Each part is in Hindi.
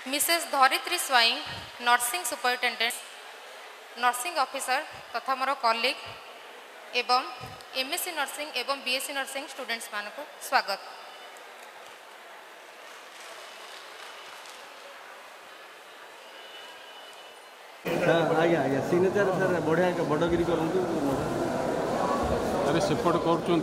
Mrs Dharitri Swain nursing superintendent nursing officer तथा मोर कॉलीग एवं एमएससी नर्सिंग एवं बीएससी नर्सिंग स्टूडेंट्स मान को स्वागत। आज्ञा आज्ञा सिग्नेचर सर बढ़िया बड़गिरी करूँ अरे सेपट कर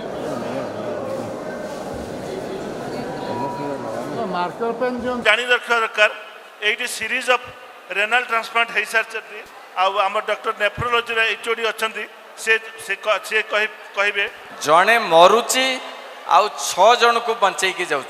मार्कर पेन जो जानी दरकार ये सीरीज ऑफ रेनाल ट्रांसप्लांट हो सारी आम डॉक्टर नेफ्रोलॉजी एचओडी अच्छा से कहे जड़े मरुची आउ 6 जन को बंचेकी जाऊँ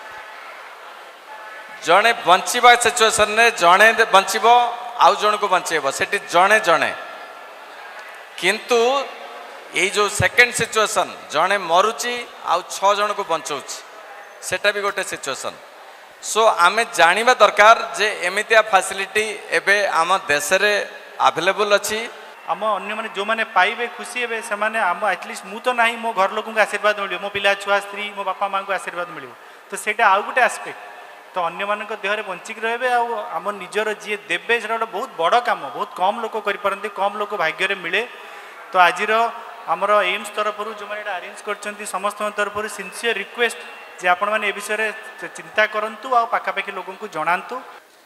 जड़े बंचा सिचुएसन रे जड़े बंचब आउ जन को बंचेब से जड़े जड़े किंतु ये जो सेकेंड सिचुएसन जड़े मरुची आउ 6 जन को बचाऊँ सेटा भी गोटे सिचुएसन सो आमे जानिबा दरकार जे एमितिया फैसिलिटी एबे आम देश रे अवेलेबल अच्छी आम अन्य माने जो माने पाइबे खुशी हेबे से माने आम एटलिस्ट मु तो नाही मो घर लोक को आशीर्वाद मिलियो मो पिला छुआ स्त्री मो बापा माँ को आशीर्वाद मिलियो तो सेटा आउ गोटे एस्पेक्ट तो अन्य मान देह में बंचिक रहे आम निजर जी देवे से गोटे बहुत बड़ काम बहुत कम लोक कर कम लोक भाग्य मिले तो आज आमर एम्स तरफ जो मैंने अरेंज कर समस्त तरफ सिंसियर रिक्वेस्ट जे आपण मैंने विषय चिंता करूँ आ पाखापाखि लोक को जनातु।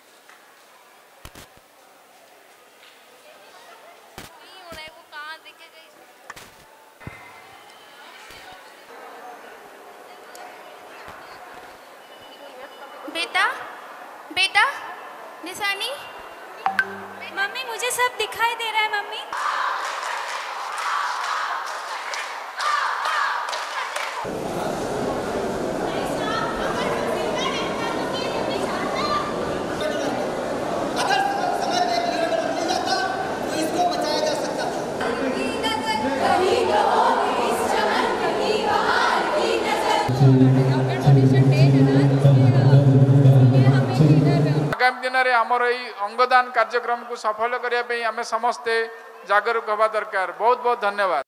बेटा बेटा निशानी मम्मी मुझे सब दिखाई दे रहा है मम्मी। आगामी दिन में आमर यही अंगदान कार्यक्रम को सफल करने आम समस्ते जागरूक हवा दरकार। बहुत बहुत धन्यवाद।